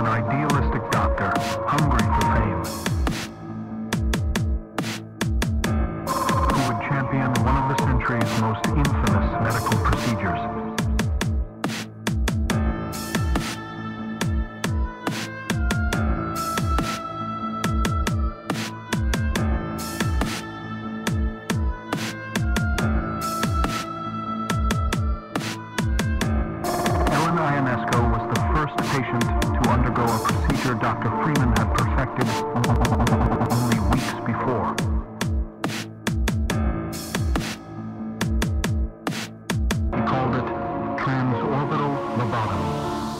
idealistic doctor, hungry for fame, who would champion one of the century's most infamous medical procedures. Ionesco was the first patient to undergo a procedure Dr. Freeman had perfected only weeks before. He called it transorbital lobotomy.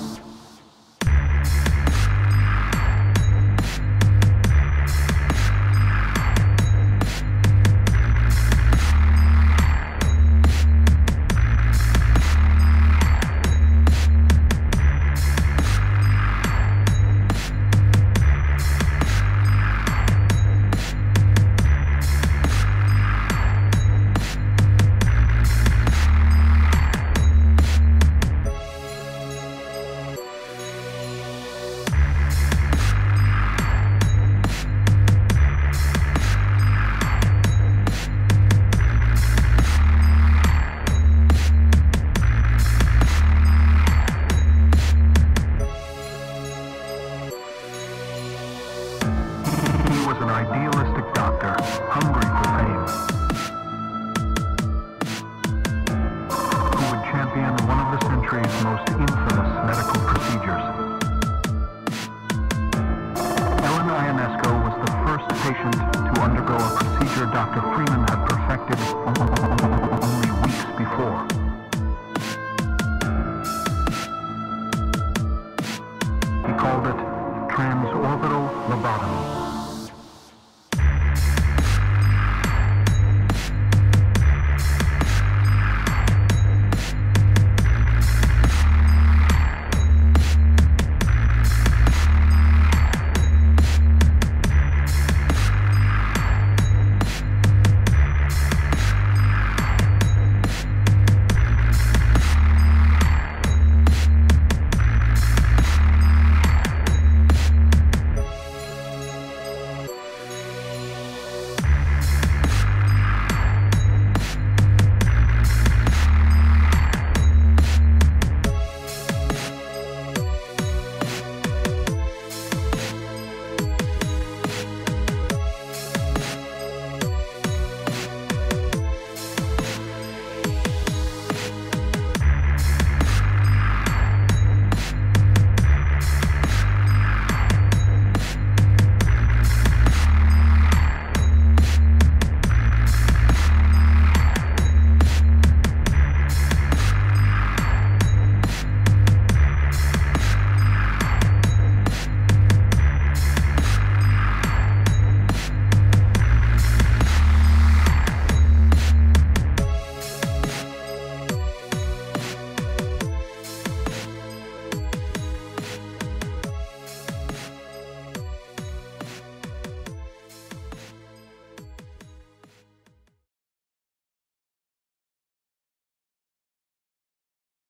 An idealistic doctor, hungry for fame, who would champion one of the century's most infamous medical procedures. Ellen Ionesco was the first patient to undergo a procedure Dr. Freeman had perfected only weeks before. He called it transorbital lobotomy.